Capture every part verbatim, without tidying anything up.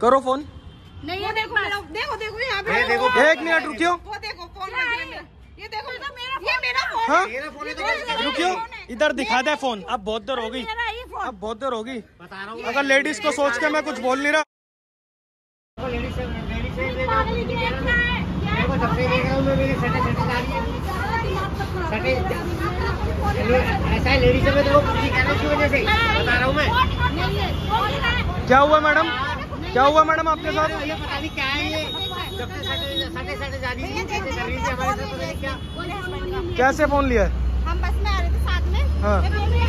करो फोन। नहीं ये देखो देखो देखो यहाँ पे देखो एक मिनट रुकियो। वो देखो फोन ये देखो ये मेरा फोन हाँ है। रुकियो, इधर दिखा दे फोन। अब बहुत देर होगी, अब बहुत देर होगी। बता रहा हूँ अगर लेडीज को सोच के मैं कुछ बोल नहीं रहा। लेडीज से लेडीज से देखो जब से देख रहा हूँ मैं मेरी सटे सटे जा रही है सटे ऐसा है। लेडीज से मैं देखो कुछ नहीं कहना की वजह से बता रहा हूँ मैं। क्या हुआ मैडम, क्या हुआ मैडम आपके साथ? ये पता नहीं क्या है ये जब से सटे सटे सटे जा रही है कैसे कर रही है हमारे साथ पता नहीं क्या। कैसे फोन लिया है? हम बस में आ रहे थे साथ में। हाँ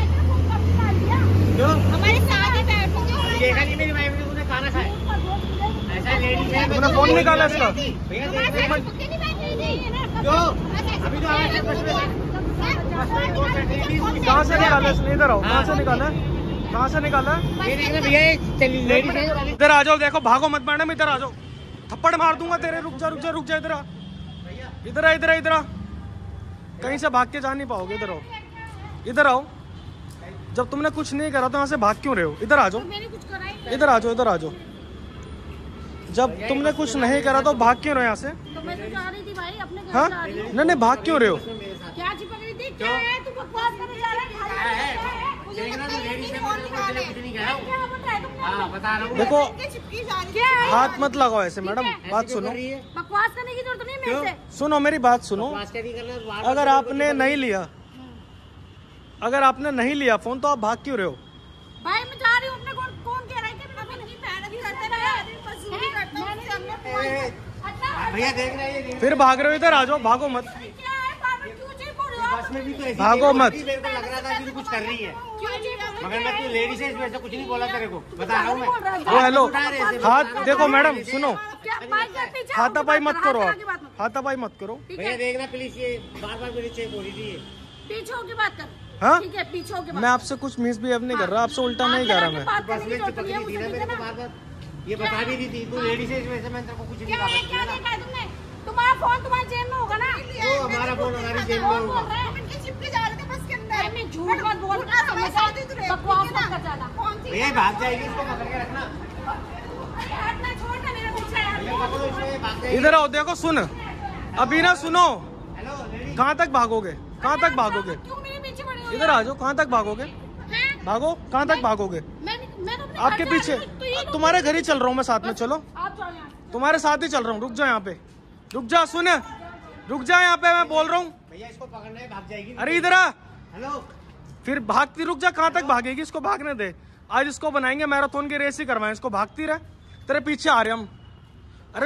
क्यों हमारे साथ ही बैठे देखा नहीं मेरी वाइफ ने तूने खाना खाया। ऐसा लेडीज है तुमने फोन निकाला इसका? भैया देख क्यों अभी तो आवाज बस में कहाँ से निकाला इसने? इधर आओ। कहाँ से निकाला है, कहाँ से निकाला है? ये देखना भैया लेडीज है। इधर आ जाओ। देखो भागो मत मैडम, इधर आ जाओ। थप्पड़ मार दूंगा तेरे। रुक जा रुक जा रुक जा। इधर आ, इधर आ, इधर आ, इधर आ। कहीं से भाग के जा नहीं पाओगे। इधर आओ, इधर आओ। जब तुमने कुछ नहीं करा तो यहाँ से भाग क्यों रहे हो? इधर आ जाओ, इधर आ जाओ, इधर आ जाओ। जब तुमने कुछ नहीं करा तो भाग क्यों रहे हो यहाँ से? तो मैं तो जा रही थी भाई अपने घर हाँ जा रही हूँ। नहीं नहीं, भाग क्यों रहे हो? क्या चिपक रही थी? क्या है तू बकवास करने जा रहा है? मुझे देखना तो लेडीज है फोन मैं निकाले। कुछ नहीं कह रहा हूँ। क्या बताया तुमने? हाँ बता रहा हूँ। देखो चिपकी जा रही है। हाथ मत लगाओ ऐसे मैडम। बात सुनो, बकवास करने की जरूरत नहीं है मेरे से। सुनो मेरी बात सुनो। अगर आपने नहीं लिया, अगर आपने नहीं लिया फोन तो आप भाग क्यों रहे हो? भाई मैं जा रही हूँ अपने। कौन कौन कह रहा है कि मैं अपनी मेहनत करते रहे मजदूरी करता हूँ हमने फोन। भैया देख रहे हैं फिर भाग रहे हो। इधर आ जाओ, भागो मत, क्या है बार-बार क्यों चीज बोल रहे हो? बस में भी तो ऐसी भागो मत। मेरे को लग रहा था कि तू कुछ कर रही है क्यों चीज बोल रहे हो? मगर मैं तू लेडीज है इसमें ऐसा कुछ नहीं बोला तेरे को बता रहा हूँ मैं। ओ हेलो, हाथ देखो मैडम सुनो, क्या बाइक के पीछे हाथापाई मत करो आप, की बात मत। हाथापाई मत करो। ठीक भैया है देखना प्लीज ये बार बार मेरी चेक हो रही थी ये। पीछे होके बात कर। हाँ ठीक है पीछे होके मैं आपसे कुछ मिसबिहेव नहीं कर रहा, आपसे उल्टा नहीं कह रहा मैं। बात बस करने में की जरूरत चिपक नहीं है रही थी ना मुझे, मेरे को ठीक है बार बार ये बता भी रही थी तू लेडीज है इसमें से मैं तेरे को कुछ नहीं क्या है क्या कहा। देखा है तुमने? तुम्हारा फोन तुम्हारे जेब में होगा ना? वो हमारा फोन हमारी जेब में कौन होगा। बोल रहा है? इनके चिपके जा रहे थे बस के अंदर। मैं झूठ मत बोल रहा समझ बकवास मत कर ज्यादा। कौन सी भैया भाग जाएगी इसको पकड़ के रखना। अरे हटना छोड़ ना मेरे पीछे यार। पकड़ो इसे भाग जाएगी। इधर आओ, देखो सुन अभी ना, सुनो। हेलो लेडीज कहाँ तक भागोगे, कहाँ तक भागोगे? क्यों मेरे पीछे पड़े हो? इधर आ जाओ। कहाँ तक भागोगे? हैं? भागो, कहाँ तक भागोगे? मैं मैं तो अपने आपके घर जा पीछे रही हूँ, तो ये लोग- तुम्हारे घर ही चल रहा हूँ मैं, साथ में चलो। आप जाओ यहाँ से। तुम्हारे साथ ही चल रहा हूँ। रुक जा यहाँ पे, रुक जा, सुन, रुक जा यहाँ पे, मैं बोल रहा हूँ। भैया इसको पकड़ना है भाग जाएगी। अरे इधर आ। हेलो फिर भागती, रुक जा। कहाँ तक भागेगी? इसको भागने दे। आज इसको बनाएंगे मैराथन की रेस ही करवाएं। इसको भागती रहे, तेरे पीछे आ रहे हम। अरे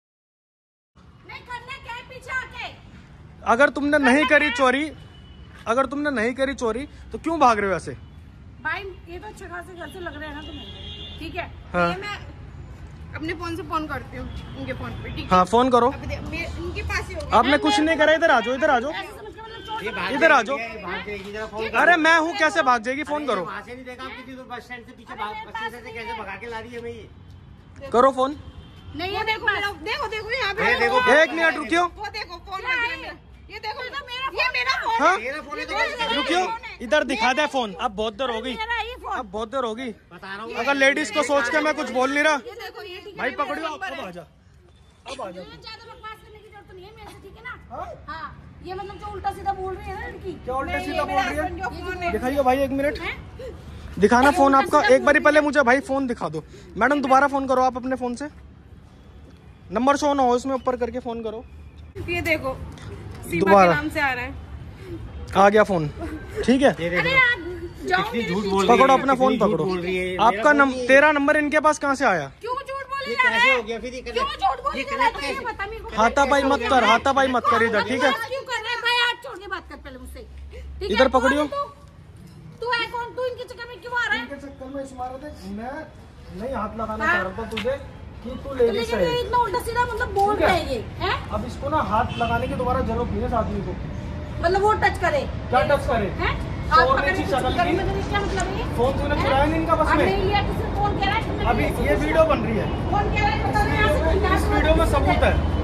नहीं करना क्या है पीछे आके? अगर तुमने नहीं करी चोरी, अगर तुमने नहीं करी चोरी तो क्यों भाग रहे हो ऐसे? भाई ये तो अच्छे खासे घर से लग रहे हैं ना तुम्हें, ठीक है? हाँ। ये मैं अपने फोन से फोन करती हूँ उनके फोन पे, ठीक है? हाँ फोन करो। अभी दे- मे- उनके पास ही होगा। आपने कुछ नहीं करा। इधर आ जाओ, इधर आ जाओ, ऐसे समझ के मतलब चोट ये भाग इधर आ जाएगी, जाओ। ये भाग जाएगी जरा फोन अरे मैं हूँ, कैसे भाग जाएगी? फोन करो, वहाँ से नहीं देखा आप किसी को बस स्टैंड से पीछे भाग बस स्टैंड से कैसे भगा के ला रही है मैं ये। करो फोन। नहीं ये देखो मेरा देखो देखो यहाँ पे ये देखो एक मिनट रुकियो, वो देखो फोन मेरा, ये देखो ये मेरा ये मेरा फोन हाँ मेरा फोन है तो बस रुकियो, इधर दिखा दे फोन। अब बहुत देर हो गई, मेरा ये फोन। अब बहुत देर हो गई। बता रहा हूँ अगर लेडीज को सोच के मैं कुछ बोल नहीं रहा। ये देखो ये ठीक है, भाई ये मेरा पकड़ियो, अब नंबर है। आ जा, अब आ जा। ज्यादा बकवास करने की जरूरत नहीं है मेरे से, ठीक है ना? हाँ? हाँ ये मतलब जो उल्टा सीधा बोल रही है ना लड़की, क्या उल्टा नहीं, सीधा ये बोल मेरा रही है? husband का फोन है। दिखाइए भाई, एक मिनट हैं? दिखाना फोन उल्टा आपका। सीधा एक बारी बोल पहले मुझे भाई फोन दिखा दो। मैडम दोबारा फोन करो आप अपने फोन से। नंबर शो ना हो इसमें, ऊपर करके फोन करो। ये देखो सीमा के दोबारा नाम से आ रहा है। आ गया फोन, ठीक है। ये अरे देखो यार जाओ कितनी मेरे झूठ पीछे। बोल रही है, पकड़ो अपना फोन, कितनी झूठ पकड़ो। बोल रही है। आपका मेरा नंबर, फोन तेरा नंबर इनके पास कहाँ से आया? क्यों झूठ बोल ये रहा कैसे है? हो गया फिर ये क्यों झूठ बोल ये रहा है? कनेक्ट तो ये कैसे बता मेरे को। हाथापाई मत कर, हाथापाई मत कर इधर, ठीक है। क्यों कर रहा है भाई? हाथ छोड़ के बात कर पहले मुझसे, ठीक है? इधर पकड़ियो। तू तू है कौन? तू इनके चक्कर में क्यों आ रहा है? इनके चक्कर में इस मारा थे, मैं नहीं हाथ लगाना हाँ? चाह रहा था तुझे कि तू तो लेडीज लेकिन है। ये इतना उल्टा सीधा मतलब बोल ठीक है। रहे हैं ये, हैं? अब इसको ना हाथ लगाने की दोबारा जरूरत नहीं है इस आदमी को। मतलब वो टच करे, क्या टच करे? हैं? हाथ और पकड़ने नीची की शक्ल करने की। में क्या मतलब है? फोन तूने हैं? चुराया नहीं इनका बस अब में। नहीं लिया, किसी ने फोन कह रहा है तुमने अभी किसी ये को- वीडियो बन रही है, फोन कह रहा है, बता रहे हैं, यहाँ से- यहाँ इस से- वीडियो में सबूत है।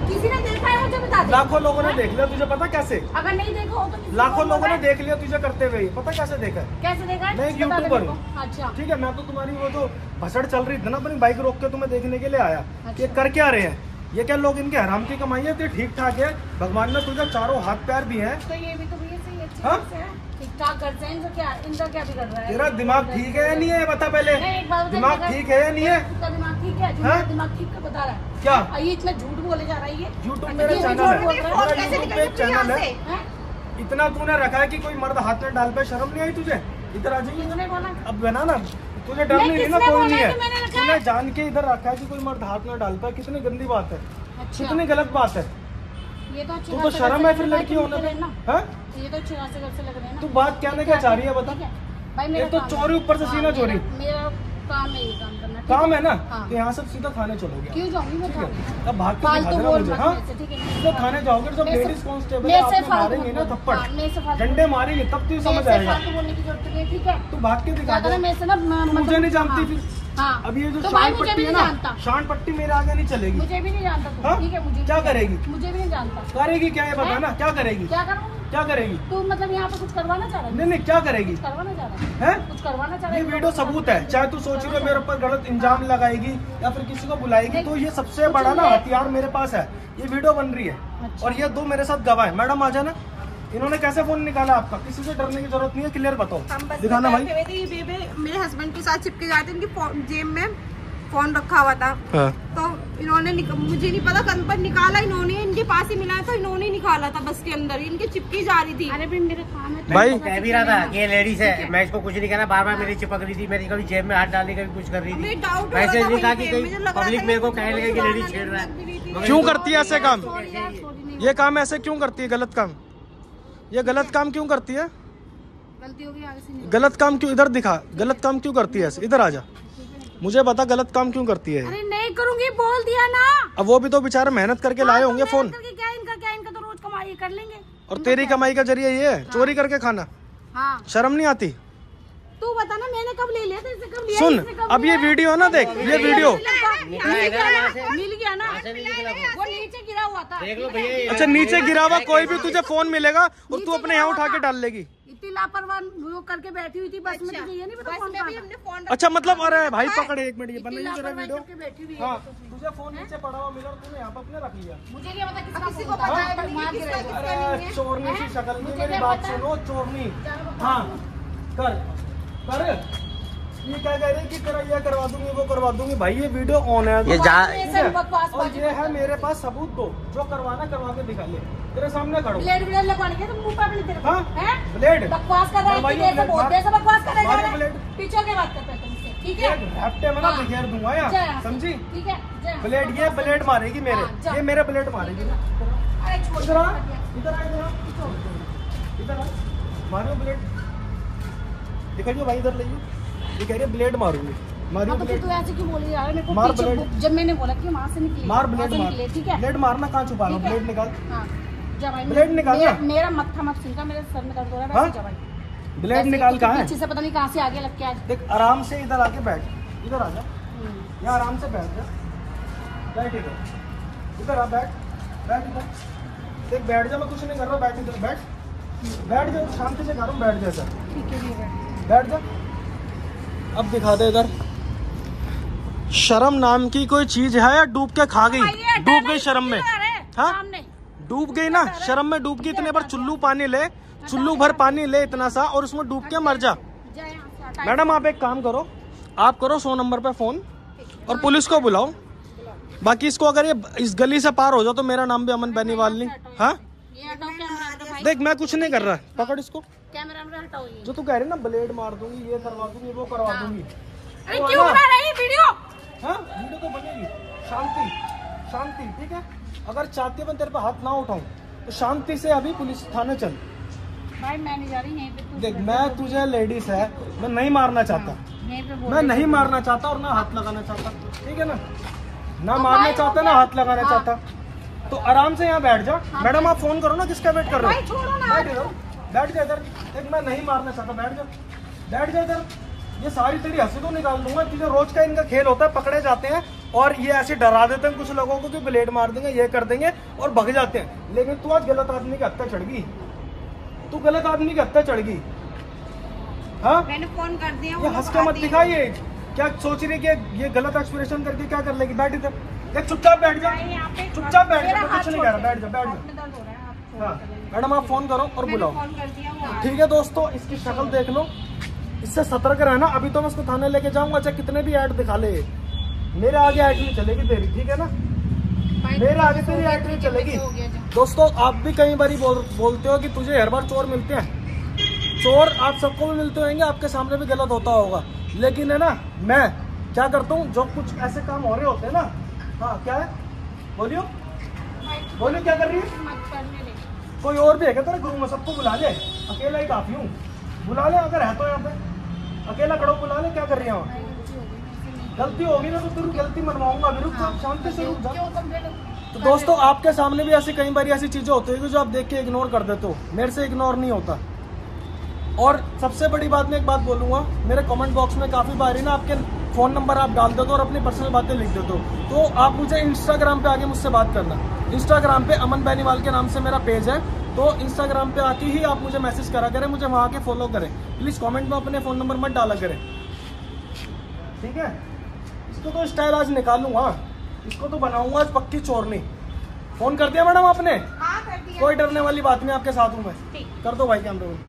किसी ने देखा है मुझे बता दे। लाखों लोगों ने देख लिया, तुझे पता कैसे? अगर नहीं देखा हो तो किसी लाखों को लोगों ने बोला है? देख लिया तुझे करते हुए, पता कैसे देखा है? कैसे देखा है? मैं एक बता दे यूट्यूबर मेरे हूँ, को। अच्छा ठीक है। मैं तो तुम्हारी वो जो भसड़ चल रही थी ना, अपनी बाइक रोक के तुम्हें देखने के लिए आया। अच्छा। ये कर क्या रहे हैं? ये क्या लोग इनके हराम की कमाई है? तो ठीक ठाक है, भगवान ने तुझे चारों हाथ पैर दिए हैं। तो ये भी तो भैया सही अच्छी हाँ? बात है। ठीक ठाक करते हैं, इनका क्या इनका क्या बिगड़ रहा है? तेरा दिमाग ठीक है या नहीं है, ये बता पहले। नहीं, एक बात बता, दिमाग अगर- ठीक है या नहीं है? उसका दिमाग ठीक है, हाँ? मेरा दिमाग ठीक है बता रहा है। क्या? और ये इतना झूठ बोले जा रहा है ये। यूट्यूब ये मेरा भी चैनल झूठ है, बोल रहा है। मेरा यूट्यूब पे एक चैनल है। हैं? इतना तूने रखा है कि कोई मर्द हाथ में डाल पे, शर्म नहीं आई तुझे? इधर आ जाइए, किसने बोला? अब बना ना, तुझे डर नहीं, नहीं रही ना? किसने कोई बोला नहीं है है, कि मैंने रखा है? तूने जान के इधर रखा है कि कोई मर्द हाथ में डाल पे। कितनी गंदी बात है, अच्छा कितनी गलत बात है। ये तो अच्छी तू बात तो है, शर्म है फिर भाई, लड़की तुम होने मुझे पे, ना। हाँ? ये तो अच्छी बात से घर से लग रहे हैं ना। तू बात कहने क्या चाह रही है बता? ठीक है। भाई मेरा एक तो काम चोरी है। ऊपर से हाँ, सीना मेरा- चोरी। मेरा काम है ये काम करना। ठीक काम है ना, हाँ। तो यहाँ से सीधा थाने चलोगे। क्यों जाऊंगी मैं ठीक है, थाने? अब भाग के फालतू दिखा देना बोल मुझे। मत हाँ, मेरे से, ठीक है? सीधा थाने जाओगे, जब मेरे से- लेडीज कांस्टेबल मेरे से आपको फालतू मारेंगे ना मत बोल। थप्पड़, हाँ, मेरे से फालतू डंडे मारेंगे, तब तू समझ मेरे से आएगा। फालतू बोलने की जरूरत नहीं है, ठीक है? तू भाग के दिखा ज्यादा दे। ना मेरे से ना म- तू मुझे मतलब- नहीं जानती हाँ, फिर। हाँ अब ये जो तो भाई शान मुझे पट्टी भी है नहीं ना, जानता। शान पट्टी मेरे आगे नहीं चलेगी। मुझे भी नहीं जानता तू, हाँ? ठीक है? मुझे क्या भी- करेगी? मुझे भी नहीं जानता। करेगी क्या, ये बता ना, क्या करेगी? क्या करूँ? क्या करेगी? तू मतलब यहाँ पे कुछ करवाना चाह रहा है? नहीं नहीं, क्या करेगी? कुछ करवाना चाह रहा है? है? कुछ करवाना चाह रहा ये है? वीडियो सबूत है। चाहे तू सोच रही हो मेरे ऊपर गलत इंजाम लगाएगी या फिर किसी को बुलाएगी, तो ये सबसे बड़ा ना हथियार मेरे पास है। ये वीडियो बन रही है अच्छा। और ये दो मेरे साथ गवाह है। मैडम आ जाना। इन्होंने कैसे फोन निकाला आपका? किसी से डरने की जरूरत नहीं है, क्लियर बताओ, हम बस दिखाना भाई। बैठे हुए थे, ये बेबे मेरे हस्बैंड के साथ चिपके जाते, इनकी फोन- जेब में फोन रखा हुआ था। हाँ। तो इन्होंने निक- मुझे नहीं पता कल पर निकाला इन्होंने, इनके पास ही मिला था, इन्होंने ही निकाला था बस के अंदर, इनके चिपकी जा रही थी। अरे भाई मेरा काम है। भाई- मैं कह भी रहा था कि ये लेडीज है, मैं इसको कुछ नहीं कहना, बार बार मेरी चिपक रही थी, मेरी कभी जेब में हाथ डालने का भी कुछ कर रही हमें थी। डाउट हो रहा वैसे था नहीं कहा कहीं कि पे, कहीं मुझे लग रहा पब्लिक था मेरे को कि कहने लगे कि कोई लेडीज पुराना छेड़ रहा लग भी रही थी। है। क्यों करती है ऐसे काम? सॉरी यार, सॉरी नहीं ये काम ऐसे क्यों करती है? गलत काम, ये गलत काम क्यों करती है? गलती हो गई, आगे से नहीं। गलत काम क्यों? इधर दिखा, गलत काम क्यों करती है? इधर आ जा, मुझे बता गलत काम क्यों करती है? अरे नहीं करूंगी, बोल दिया ना। अब वो भी तो बेचारे मेहनत करके लाए होंगे तो फोन, मेहनत करके क्या इनका क्या इनका तो रोज कमाई कर लेंगे। और तेरी कमाई का जरिया ये है चोरी करके खाना। हाँ शर्म नहीं आती? तू बता ना, मैंने कब ले लिया था, इससे कब लिया? सुन, इससे कब अब ये लिया? वीडियो है ना, देख ये वीडियो। मिल गया ना, मिल गया ना, से नहीं निकला वो। वो नीचे गिरा हुआ था। देख लो भैया ये- अच्छा, नीचे गिरा हुआ कोई भी तुझे फोन मिलेगा और तू अपने यहाँ उठा के डाल लेगी। इतनी लापरवाह वो करके बैठी हुई थी बस में, तुझे ये नहीं पता बस कौन में कहाँ भी था? हमने फोन अच्छा मतलब, अरे भाई पकड़ एक मिनट, ये इतनी बनना ही तेरा लापरवाही वीडियो। करके बैठी हुई है। हाँ, तुझे फोन नीचे पड़ा हुआ मिला और तूने यहाँ पे अपने रख लिया। मुझे क्या पता किसका किसी फोन को था? पता है हाँ, नहीं, मार के किसका- रहेगा। किसका नहीं अरे है। चोरनी सी शक्ल की, मुझे मेरी क्या बात पता? सुनो, चोरनी। हाँ कर कर, ये क्या कह रही है कि तेरा ये करवा दूंगी वो करवा दूंगी। भाई ये वीडियो ऑन है ये जा- ये सब बकवास और बाजी ये है मेरे पास सबूत, दो जो करवाना करवा के दिखा ले, तेरे सामने खड़ो। ब्लेड ब्लेड लगवाने के तुम मुंह पे अपने तेरे को, हाँ? हैं? ब्लेड बकवास कर रहा है, बनवाइए इतनी देर से ब्लेड, बहुत देर से बकवास कर रहा है, मारो जा रहा है। ब्लेड। पीछे के बात करते हैं तुमसे, ठीक है? एक हफ्ते में ना हाँ। बिखेर दूंगा जा यार, यहाँ से, समझी? ठीक है? जा यहाँ से। ब्लेड, ये ब्लेड मारेगी मेरे, हाँ, जा। ये मेरे ब्लेड मारेगी। अरे छोड़ इधर आ, दे। इधर आ, इधर आ, इधर आ, मारो ब्लेड, दिखाइए भाई, इधर लाइए। ये कह रही है ब्लेड मारूंगी, मारियो हाँ, तो फिर ब्लेड, तू ऐसे क्यों बोल रही है? मेरे को मार पीछे ब्लेड। जब मैंने बोला कि वहाँ से निकली, मार वहाँ ब्लेड से मार, निकले, ठीक है? ब्लेड मारना कहाँ छुपा रहा हूँ, ठीक है? ब्लेड निकाल, हाँ, जा भाई। ब्लेड निकाल मेरा, ना। मेरा मत्था मत छिलका, मेरे सर में दर्द हो रहा है, हाँ? वैसे जा भाई। ब्लेड वैसे निकाल तू कहाँ है? पीछे से पता नहीं कहाँ से आगे लग के आज। देख आराम से इधर आके बैठ, इधर आ जा, यहाँ आराम से बैठ जा, बैठ इधर, इधर आ, बैठ बैठ इधर, देख बैठ जा, मैं कुछ नहीं कर रहा, बैठ इधर, बैठ बैठ जा, शांति से कर रहा हूँ, बैठ जा इधर, ठीक है, ठीक है। बैठ जा। अब दिखा दे इधर, शर्म नाम की कोई चीज है या डूब के खा गई? आइए, डूब गई नहीं, शर्म में, अरे, हाँ? सामने। डूब गई ना, शर्म में डूब गई। इतने बार चुल्लू पानी ले, चुल्लू भर पानी ले इतना सा, और उसमें डूब के मर जा। जा यहाँ से, हटा। मैडम आप एक काम करो, आप करो सौ नंबर पे फोन और पुलिस को बुलाओ। बाकी इसको अगर ये इस गली से पार हो जाओ तो मेरा नाम भी अमन बेनीवाल नहीं। हाँ ये हटाओ कैमरा से भाई, देख, मैं कुछ नहीं कर रहा, पकड़ इसको। कैमरा में हटाओ ये। जो तू कह रही ना ब्लेड मार दूंगी, ये करवा दूंगी, वो करवा दूंगी, अरे क्यों बना रही है वीडियो? हाँ वीडियो तो बनेगी। शांति शांति, ठीक है? अगर चाहती है मैं तेरे पे हाथ ना उठाऊं तो शांति से अभी पुलिस थाने चल। भाई मैं नहीं जा रही, यहीं पे तू देख, मैं तुझे लेडीज है, मैं नहीं मारना चाहता, यहीं पे बोल मैं दे। नहीं मारना चाहता और ना हाथ लगाना चाहता, ठीक है ना? ना तो मारना भाई, चाहता हो ना गया। हाथ लगाना हाँ। चाहता, तो आराम से यहाँ बैठ जा। मैडम आप फोन करो ना, किसका वेट कर रहे भाई हो? छोड़ो ना। बैठ इधर, बैठ जा इधर। देख मैं नहीं मारना चाहता, बैठ जा, बैठ जा इधर। ये सारी तेरी हंसी तो निकाल दूंगा, तुझे रोज का इनका खेल होता है, पकड़े जाते हैं और ये ऐसे डरा देते हैं कुछ लोगों को कि ब्लेड मार देंगे, ये कर देंगे और भग जाते हैं। लेकिन तू आज गलत आदमी के हत्या चढ़ गई, तू गलत आदमी के हत्या चढ़ गई। हाँ मैंने फोन कर दिया। ये हंस के मत दिखा, ये क्या सोच रही है कि ये गलत एक्सप्रेशन करके क्या कर लेगी। बैठ इधर, देख चुपचाप बैठ जा, चुपचाप बैठ जा, कुछ नहीं कह रहा, बैठ जा बैठ जा। हाँ मैडम आप फोन करो और बुलाओ, ठीक है। दोस्तों इसकी शक्ल देख लो, इससे सतर्क रहना। अभी तो मैं उसको थाने लेके जाऊंगा, चाहे कितने भी ऐड दिखा ले, मेरे आगे ऐड नहीं चलेगी तेरी, ठीक है ना, मेरे आगे तेरी ऐड नहीं चलेगी। दोस्तों आप भी कई बार बोल, बोलते हो कि तुझे हर बार चोर मिलते हैं, चोर आप सबको भी मिलते होंगे, आपके सामने भी गलत होता होगा, लेकिन है ना मैं क्या करता हूँ, जो कुछ ऐसे काम हो रहे होते हैं ना। हाँ क्या है, बोलियो बोलियो क्या कर रही है। कोई और भी है क्या तेरे गुरु में, सबको बुला ले, अकेला ही काफी हूँ, बुला ले अगर है तो। यहाँ पे अकेला खड़ो, बुला ले, क्या कर रही है वहाँ। गलती होगी ना तो फिर गलती मनवाऊंगा, रुक जा, शांति से रुक जा। तो दोस्तों आपके सामने भी ऐसी कई बार ऐसी चीजें होती है जो आप देख के इग्नोर कर देते हो, मेरे से इग्नोर नहीं होता। और सबसे बड़ी बात मैं एक बात बोलूंगा, मेरे कमेंट बॉक्स में काफी बार ना आपके फोन नंबर आप डाल देते हो और अपनी पर्सनल बातें लिख देते हो, तो आप मुझे इंस्टाग्राम पे आके मुझसे बात करना। इंस्टाग्राम पे अमन बेनीवाल के नाम से मेरा पेज है, तो इंस्टाग्राम पे आके ही आप मुझे मैसेज करा करें, मुझे वहाँ आके फॉलो करें। प्लीज कमेंट में अपने फोन नंबर मत डाला करें, ठीक है। इसको तो स्टाइल आज निकालूंगा, इसको तो बनाऊंगा आज पक्की चोरनी। फोन कर दिया मैडम आपने? हाँ कर दिया। कोई डरने वाली बात नहीं, आपके साथ हूँ मैं। कर दो भाई कैमरे में।